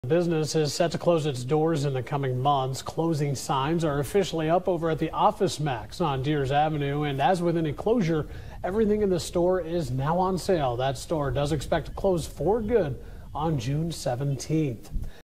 The business is set to close its doors in the coming months. Closing signs are officially up over at the OfficeMax on Deers Avenue, and as with any closure, everything in the store is now on sale. That store does expect to close for good on June 17th.